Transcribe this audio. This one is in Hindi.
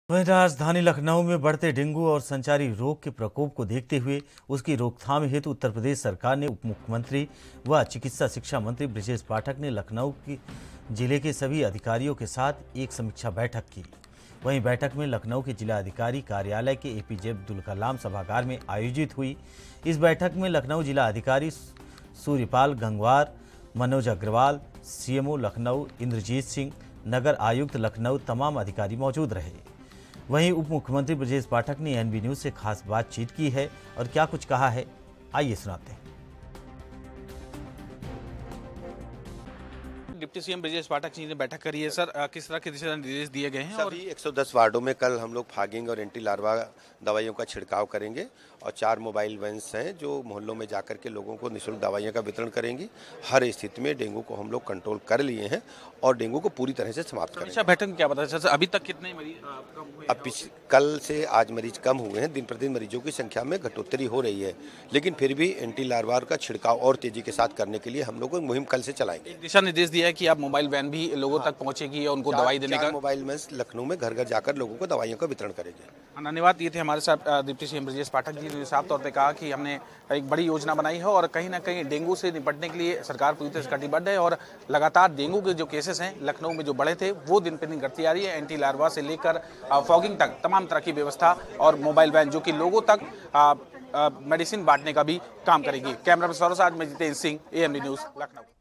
वहीं राजधानी लखनऊ में बढ़ते डेंगू और संचारी रोग के प्रकोप को देखते हुए उसकी रोकथाम हेतु उत्तर प्रदेश सरकार ने उप मुख्यमंत्री व चिकित्सा शिक्षा मंत्री ब्रजेश पाठक ने लखनऊ की जिले के सभी अधिकारियों के साथ एक समीक्षा बैठक की। वहीं बैठक में लखनऊ के जिला अधिकारी कार्यालय के एपीजे अब्दुल कलाम सभागार में आयोजित हुई। इस बैठक में लखनऊ जिला अधिकारी सूर्यपाल गंगवार, मनोज अग्रवाल, सीएमओ लखनऊ इंद्रजीत सिंह, नगर आयुक्त लखनऊ तमाम अधिकारी मौजूद रहे। वहीं उप मुख्यमंत्री ब्रजेश पाठक ने एनबी न्यूज से खास बातचीत की है और क्या कुछ कहा है, आइए सुनाते हैं। डिप्टी सीएम ब्रजेश पाठक जी ने बैठक करी है। सर, किस तरह के दिशा निर्देश दिए गए हैं? सभी 110 वार्डों में कल हम लोग फॉगिंग और एंटी लार्वा दवाइयों का छिड़काव करेंगे और 4 मोबाइल वैन्स हैं जो मोहल्लों में जाकर के लोगों को निःशुल्क दवाइयों का वितरण करेंगी। हर स्थिति में डेंगू को हम लोग कंट्रोल कर लिए हैं और डेंगू को पूरी तरह से समाप्त करेंगे। बैठक में क्या बताया सर, अभी तक कितने मरीज कम हुए? अब कल से आज मरीज कम हुए हैं। दिन प्रतिदिन मरीजों की संख्या में घटोत्तरी हो रही है, लेकिन फिर भी एंटी लार्वा का छिड़काव और तेजी के साथ करने के लिए हम लोग मुहिम कल से चलाएंगे। दिशा निर्देश दिया है कि आप मोबाइल वैन भी लोगों तक पहुंचेगी और उनको दवाई देने का। मोबाइल वैन लखनऊ में घर घर जाकर लोगों को दवाइयों का वितरण करेंगे। धन्यवाद। ये थे हमारे साथ डिप्टी सीएम ब्रजेश पाठक जी ने साफ तौर पे कहा कि हमने एक बड़ी योजना बनाई है और कहीं ना कहीं डेंगू से निपटने के लिए सरकार पूरी तरह से कटिबद्ध है और लगातार डेंगू के जो केसेस हैं लखनऊ में जो बढ़े थे वो दिन पर दिन घटती आ रही है। एंटी लार्वा से लेकर फॉगिंग तक तमाम तरह की व्यवस्था और मोबाइल वैन जो कि लोगों तक मेडिसिन बांटने का भी काम करेगी। कैमरा पर्सन के साथ मैं जितेंद्र सिंह, एएमपी न्यूज़, लखनऊ।